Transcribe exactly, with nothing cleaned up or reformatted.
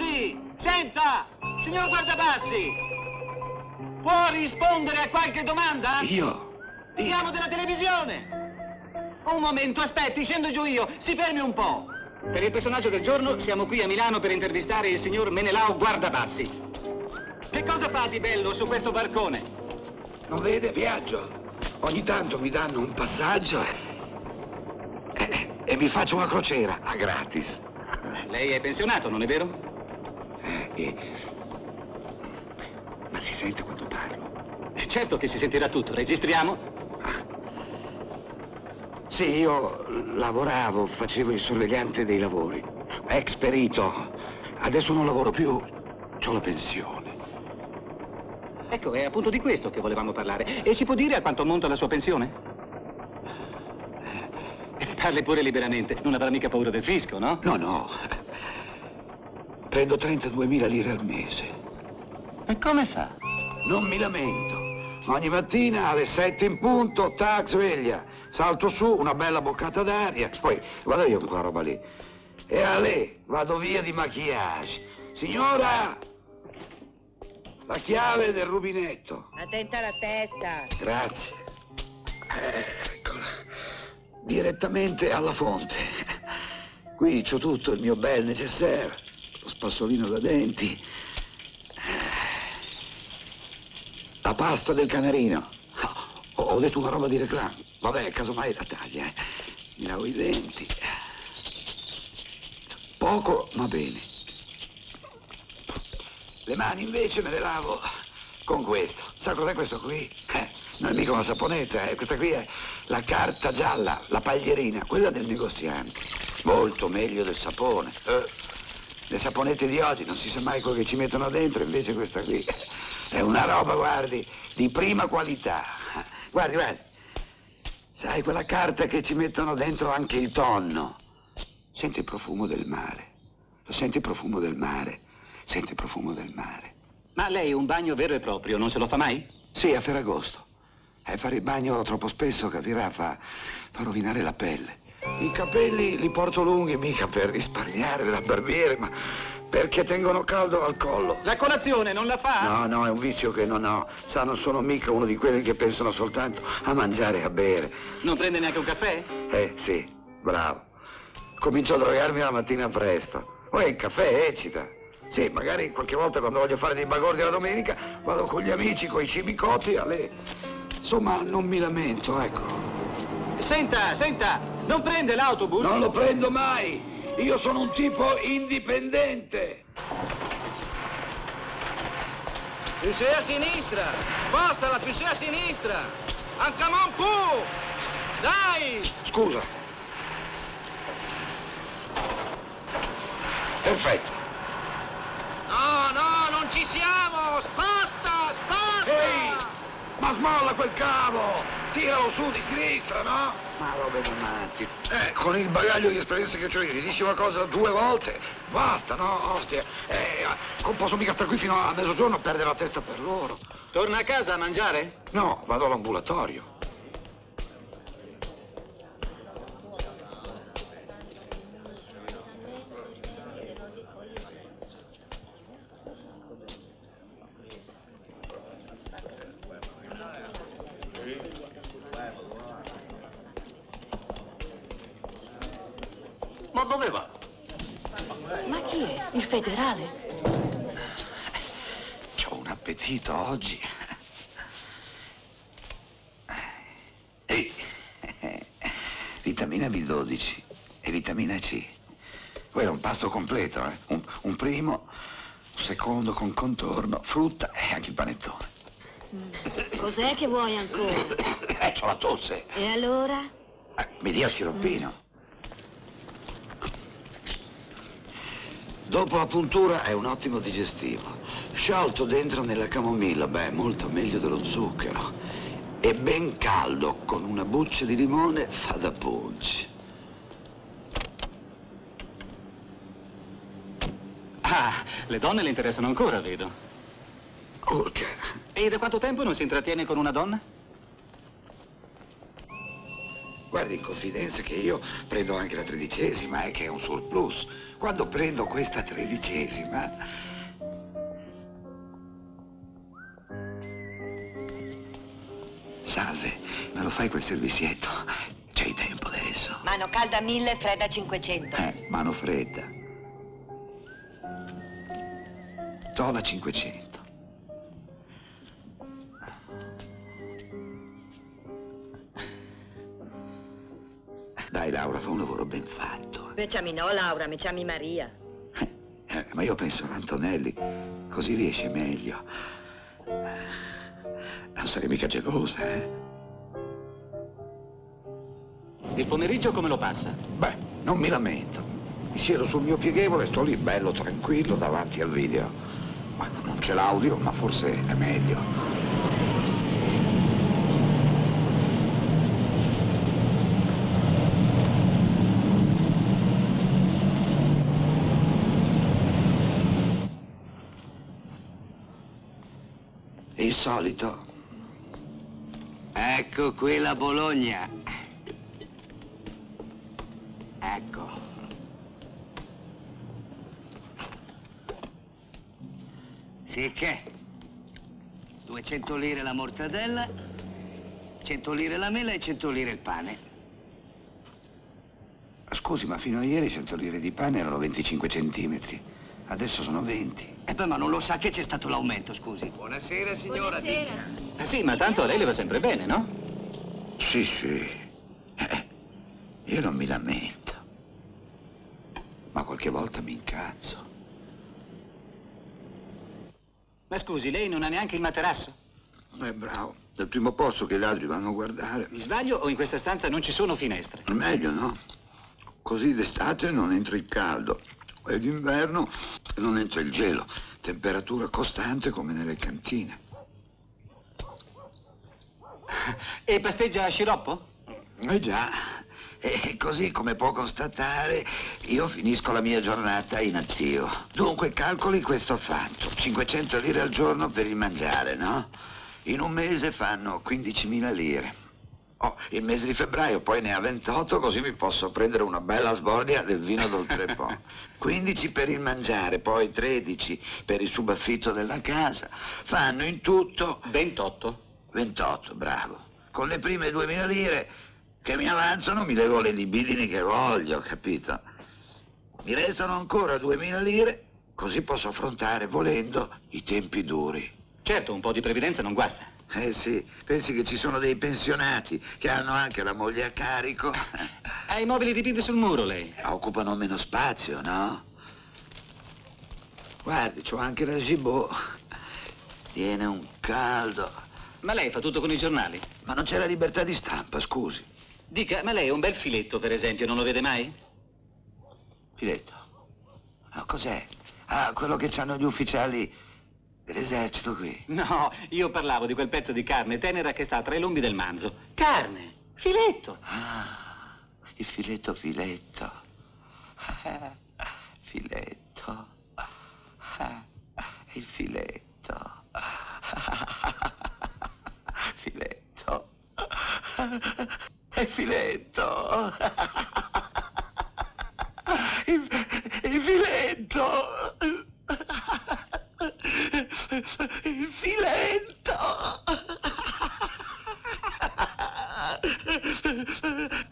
Guardabassi! Senta! Signor Guardabassi! Può rispondere a qualche domanda? Io? Io? Siamo della televisione! Un momento, aspetti, scendo giù io. Si fermi un po'. Per il personaggio del giorno siamo qui a Milano per intervistare il signor Menelao Guardabassi. Che cosa fa di bello su questo barcone? Non vede, viaggio. Ogni tanto mi danno un passaggio e, e, e mi faccio una crociera a gratis. Lei è pensionato, non è vero? Eh, eh. Ma si sente quando parlo? Eh, certo che si sentirà tutto. Registriamo? Sì, io lavoravo, facevo il sorvegliante dei lavori. Ex perito. Adesso non lavoro più. C'ho la pensione. Ecco, è appunto di questo che volevamo parlare. E ci può dire a quanto ammonta la sua pensione? Parli pure liberamente. Non avrà mica paura del fisco, no? No, no. Prendo trentaduemila lire al mese. E come fa? Non mi lamento. Ogni mattina alle sette in punto, tac, sveglia. Salto su, una bella boccata d'aria. Poi vado io con quella roba lì. E a lei vado via di maquillage. Signora! La chiave del rubinetto. Attenta alla testa. Grazie. Eccola. Direttamente alla fonte. Qui c'ho tutto il mio bel necessaire. Lo spassolino da denti. La pasta del canarino. Oh, ho detto una roba di reclame. Vabbè, casomai la taglia, eh. Mi lavo i denti. Poco, ma bene. Le mani invece me le lavo con questo. Sa cos'è questo qui? Eh, non è mica una saponetta, eh. Questa qui è la carta gialla, la paglierina, quella del negoziante. Molto meglio del sapone. Eh, le saponette di oggi non si sa mai quello che ci mettono dentro, invece questa qui è una roba, guardi, di prima qualità. Guardi, guardi. Sai, quella carta che ci mettono dentro anche il tonno. Senti il profumo del mare. Lo senti il profumo del mare. Senti il profumo del mare. Ma lei un bagno vero e proprio non se lo fa mai? Sì, a Ferragosto. E fare il bagno troppo spesso, capirà, fa, fa rovinare la pelle. I capelli li porto lunghi mica per risparmiare della barbiere, ma perché tengono caldo al collo. La colazione non la fa? No, no, è un vizio che non ho. Sa, non sono mica uno di quelli che pensano soltanto a mangiare e a bere. Non prende neanche un caffè? Eh, sì, bravo. Comincio a drogarmi la mattina presto. Poi il caffè eccita. Sì, magari qualche volta quando voglio fare dei bagordi la domenica vado con gli amici, con i cibicoti, alle... Insomma, non mi lamento, ecco. Senta, senta, non prende l'autobus? Non lo prendo mai. Io sono un tipo indipendente. Più sei a sinistra. Spostala, più sei a sinistra. Ancamon pu! Dai! Scusa. Perfetto. No, no, non ci siamo! Sposta, sposta! Ehi! Ma smolla quel cavo! Tiralo su di sinistra, no? Ma robe da matti. Eh, con il bagaglio di esperienze che ho io, gli dici una cosa due volte, basta, no? Ostia. Eh, non posso mica stare qui fino a mezzogiorno a perdere la testa per loro. Torna a casa a mangiare? No, vado all'ambulatorio. Ma dove va? Ma chi è? Il federale? C'ho un appetito oggi. Ehi, vitamina B dodici e vitamina C. Poi è un pasto completo, eh? Un, un primo, un secondo con contorno, frutta e anche il panettone. Mm. Cos'è che vuoi ancora? Eh, c'ho la tosse. E allora? Eh, mi dia il siroppino. Mm. Dopo la puntura è un ottimo digestivo. Sciolto dentro nella camomilla, beh, molto meglio dello zucchero. E ben caldo, con una buccia di limone, fa da punch. Ah, le donne le interessano ancora, vedo. Urca. E da quanto tempo non si intrattiene con una donna? Guardi, in confidenza che io prendo anche la tredicesima, eh, che è un surplus. Quando prendo questa tredicesima... Salve, me lo fai quel servizietto? C'hai tempo adesso? Mano calda mille, fredda cinquecento. Eh, mano fredda. Tola cinquecento. Dai, Laura, fa un lavoro ben fatto. Mi chiami no, Laura, mi chiami Maria. Eh, eh, ma io penso all'Antonelli, così riesce meglio. Non sarei mica gelosa, eh? Il pomeriggio come lo passa? Beh, non mi lamento. Mi siedo sul mio pieghevole e sto lì bello tranquillo davanti al video. Ma non c'è l'audio, ma forse è meglio. Il solito. Ecco qui la Bologna. Ecco. Sì che? duecento lire la mortadella, cento lire la mela e cento lire il pane. Scusi, ma fino a ieri cento lire di pane erano venticinque centimetri. Adesso sono venti. E poi ma non lo sa che c'è stato l'aumento, scusi. Buonasera, signora. Buonasera. Eh sì, ma tanto a lei le va sempre bene, no? Sì, sì. Eh, io non mi lamento. Ma qualche volta mi incazzo. Ma scusi, lei non ha neanche il materasso? È bravo. Dal primo posto che i ladri vanno a guardare. Mi sbaglio o in questa stanza non ci sono finestre? È meglio, no? Così d'estate non entra il caldo. E d'inverno non entra il gelo. Temperatura costante come nelle cantine. E pasteggia a sciroppo? Eh già. E così, come può constatare, io finisco la mia giornata in attivo. Dunque, calcoli questo fatto. cinquecento lire al giorno per il mangiare, no? In un mese fanno quindicimila lire. Oh, il mese di febbraio poi ne ha ventotto, così mi posso prendere una bella sbordia del vino d'Oltrepò. quindici per il mangiare, poi tredici per il subaffitto della casa. Fanno in tutto... ventotto. ventotto, bravo. Con le prime duemila lire che mi avanzano mi levo le libidini che voglio, capito? Mi restano ancora duemila lire, così posso affrontare, volendo, i tempi duri. Certo, un po' di previdenza non guasta. Eh sì, pensi che ci sono dei pensionati che hanno anche la moglie a carico? Ha i mobili dipinti sul muro, lei? Occupano meno spazio, no? Guardi, c'ho anche la Gibot. Tiene un caldo. Ma lei fa tutto con i giornali? Ma non c'è la libertà di stampa, scusi. Dica, ma lei un bel filetto, per esempio, non lo vede mai? Filetto? Ma cos'è? Ah, quello che c'hanno gli ufficiali dell'esercito qui. No, io parlavo di quel pezzo di carne tenera che sta tra i lombi del manzo. Carne! Filetto! Ah, il filetto filetto. Ah, filetto. Ah, il filetto. Filetto. È filetto. Il, il filetto. Il filetto.